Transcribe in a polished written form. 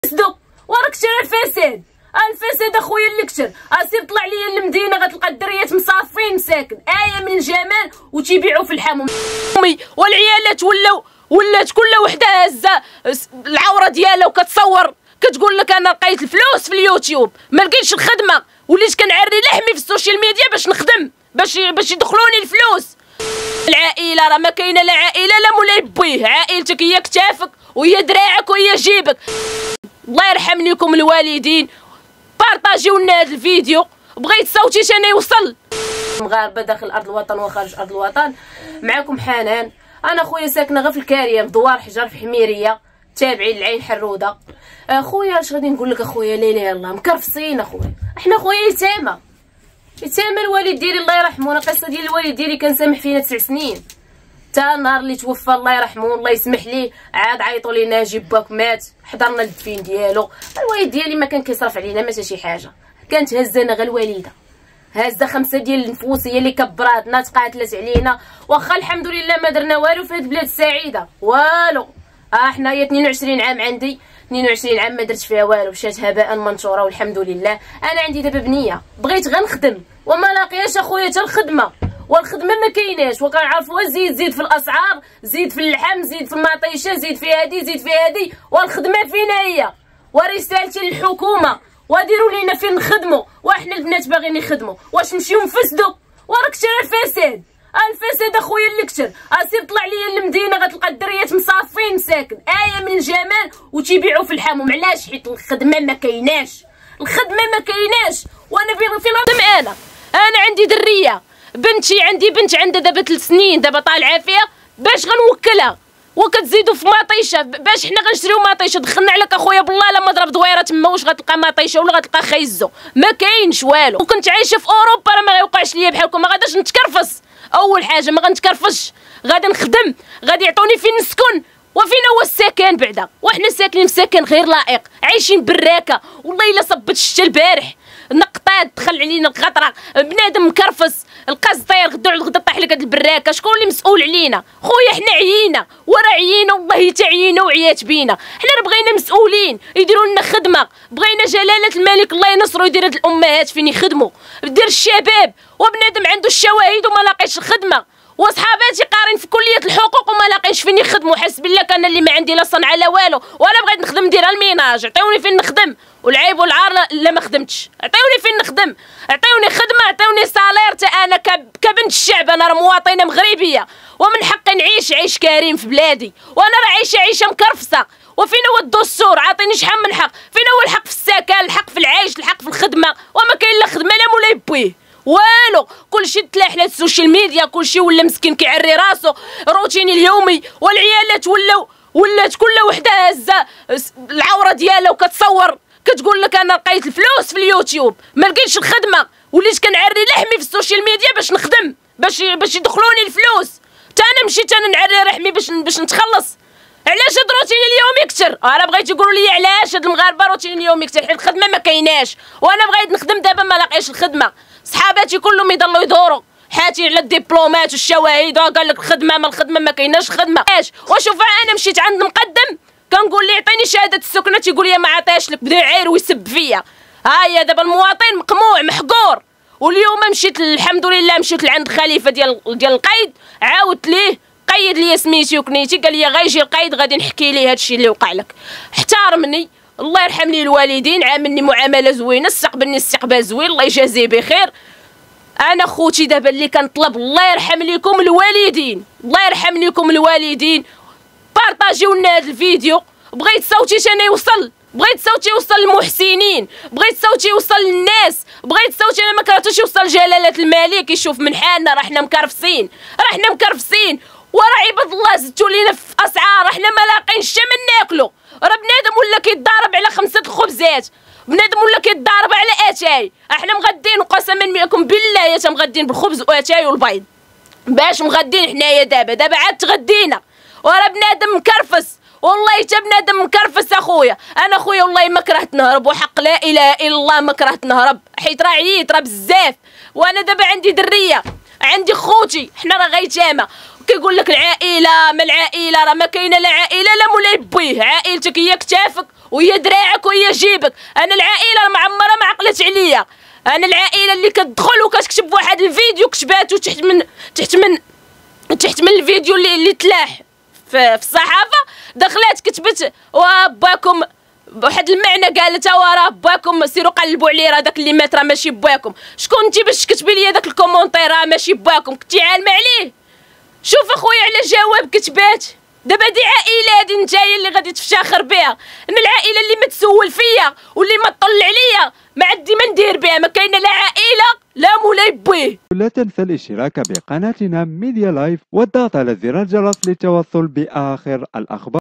فسدوا وراك شرا الفساد. الفساد اخويا اللي كثر. اسير طلع ليا المدينه غتلقى الدريات مصافين مساكن من الجمال وتيبيعوا في الحموم والعيالات ولات كل وحده هازه العوره ديالها وكتصور كتقول لك انا لقيت الفلوس في اليوتيوب ما لقيتش الخدمه وليت كنعري لحمي في السوشيال ميديا باش نخدم باش يدخلوني الفلوس. العائله راه ما كاينه لا عائله لا مولاي بويه. عائلتك هي كتافك وهي دراعك وهي جيبك. الله يرحم لكم الوالدين. بارطاجيو لنا هذا الفيديو. بغيت صوتي انا يوصل مغاربه داخل ارض الوطن وخارج ارض الوطن. معكم حنان. انا خويا ساكنه غير في الكاريه في دوار حجر في حميريه تابعين للعين حروده. خويا اش غادي نقول لك اخويا لا اله الا الله مكرفصين اخويا. احنا خويا يتامى الوالد ديالي الله يرحمه. انا القصه ديال الوالد ديالي كان سامح فينا 9 سنين تا النهار اللي توفى الله يرحمه الله يسمح ليه. عاد عيطوا لينا جيب باك مات حضرنا الدفين ديالو. الوالد ديالي ما كان كيصرف علينا ما حتى شي حاجه. كانت هزانا غير الوالده هازه 5 ديال النفوس هي اللي كبراتنا تقاتلت علينا. واخا الحمد لله ما درنا والو في هاد البلاد السعيده والو. حنايا 22 عام عندي 22 عام ما درت فيها والو مشات هباء منثورا والحمد لله. انا عندي دابا بنيه بغيت غير نخدم وما لاقياش اخويا حتى الخدمه والخدمه ما كايناش وكنعرفوا زيد في الاسعار زيد في اللحم زيد في المطيشه زيد في هادي زيد في هادي والخدمه فينا هي. ورسالتي للحكومه وديروا لينا فين نخدموا وحنا البنات باغيين يخدموا. واش نمشيو نفسدوا وراك شرا الفساد. الفساد اخويا اللي كثر. اسير طلع ليا المدينه غتلقى الدريات مصافين مساكن من الجمال وتيبيعوا في الحموم. علاش؟ حيت الخدمه ما كايناش. وانا فين نخدم؟ انا عندي دريه عندي بنت عندها دابا 3 سنين دابا طالعه فيها باش غنوكلها وكتزيدوا في مطيشه باش حنا غنشريو مطيشه. دخلنا عليك اخويا بالله لما ضرب دويره تما واش غتلقى مطيشه ولا غتلقى خيزو ما كاينش والو. وكنت عايشه في اوروبا راه ما غيوقعش ليا بحالكم. ما غاداش نتكرفص. اول حاجه ما غنتكرفش غادي نخدم غادي يعطوني فين نسكن وفين هو السكن بعدا. وحنا ساكنين في سكن غير لائق عايشين براكه. والله الا صبت الشتا البارح نقطات دخل علينا الخطره بنادم مكرفس القاز طاير غدا طايح لك هاد البراكه. شكون اللي مسؤول علينا خويا؟ حنا عيينا عيينا والله حتى عيينا وعيات بينا. حنا راه بغينا مسؤولين يديروا لنا خدمه. بغينا جلاله الملك الله ينصرو يدير هاد الامهات فين يخدموا دير الشباب. وبنادم عنده الشواهد وما لاقيش الخدمه. وصحاباتي قارين في كليه الحقوق وما لاقيش فين يخدموا. حسب بالله كان اللي ما عندي لا صنعه لا والو ولا بغيت نخدم ندير الميناج. عطيوني فين نخدم والعيب والعار لا ما خدمتش. عطيوني فين نخدم عطيوني خدمه عطيوني صالير. تا انا كبنت الشعب انا راه مواطنه مغربيه ومن حقي نعيش عيش كريم في بلادي. وانا راه عايشه مكرفسه. وفين هو الدستور؟ عاطيني شحال من حق. فين هو الحق في السكن الحق في العيش الحق في الخدمه؟ وما كاين لا خدمه لا مولاي بويه والو. كلشي تلاح على السوشيال ميديا كلشي ولا مسكين كيعري راسو روتيني اليومي. والعيالات ولات كل وحده هازه العوره ديالها وكتصور كتقول لك انا لقيت الفلوس في اليوتيوب ما لقيتش الخدمه وليت كنعري لحمي في السوشيال ميديا باش نخدم باش يدخلوني الفلوس. تا انا مشيت انا نعري رحمي باش نتخلص. علاش هاد الروتين اليومي كثر؟ انا بغيت يقولوا لي علاش هاد المغاربه روتين اليومي كثر حيت الخدمه ما كايناش. وانا بغيت نخدم دابا ما لاقيش الخدمه. صحاباتي كلهم يضلوا يدوروا حاتين على الدبلومات والشواهد وقال لك الخدمه ما كايناش خدمه. وشوف انا مشيت عند مقدم كنقول لي عطيني شهاده السكنه تيقول لي ما عطاش لك. بدا يعاير ويسب فيا. هيا دابا المواطن مقموع محقور. واليوم مشيت الحمد لله مشيت لعند خليفه ديال القيد عاودت ليه قيد لي سميتي وكنيتي قال لي غيجي القيد غادي نحكي ليه هادشي اللي وقع لك. احترمني الله يرحم لي الوالدين عاملني معامله زوينه استقبلني استقبال زوين الله يجازيه بخير. انا خوتي دابا اللي كنطلب الله يرحم لكم الوالدين بارطاجيو لنا هذا الفيديو. بغيت صوتي انا يوصل للمحسنين بغيت صوتي يوصل للناس بغيت صوتي انا ما كرهتوش يوصل جلاله الملك يشوف من حالنا. راه حنا مكرفسين وراه عباد الله زدتوا لينا في اسعار. حنا ما لاقينش ما ناكلوا. راه بنادم ولا كيتضارب على 5 الخبزات بنادم ولا كيتضارب على اتاي. احنا مغدين قسما لكم بالله يا مغدين بالخبز واتاي والبيض باش مغدين حنايا دابا عاد تغدينا. وراه بنادم مكرفس والله حتى بنادم مكرفس اخويا. انا خويا والله ما كرهت نهرب وحق لا اله الا الله ما كرهت نهرب حيت راه عييت راه بزاف. وانا دابا عندي دريه عندي خوتي حنا راه غيتامى. كيقول لك العائله ما العائله راه ما كاينه لا عائله لا مولاي بويه. عائلتك هي كتافك وهي دراعك وهي جيبك. انا العائله معمره ما عقلت عليا. انا العائله اللي كتدخل وكتكتب واحد الفيديو كتباتو تحت من الفيديو اللي تلاح في الصحافه، دخلات كتبت وباكم بواحد المعنى، قالت وراه باكم سيروا قلبوا عليه، راه داك اللي مات راه ماشي باكم. شكون انت باش تكتبي لي داك الكومونتير راه ماشي باكم؟ كنتي عالمه عليه؟ شوف اخويا على جواب كتبات. دابا دي عائله هادي نتايا اللي غادي تفتخر بها. انا العائله اللي ما تسول فيا واللي ما تطلع عليا ما عندي ما ندير بها. ما كاينه لا عائله لا مولاي بويه. لا تنسى الاشتراك بقناتنا ميديا لايف والضغط على زر الجرس للتوصل بآخر الأخبار.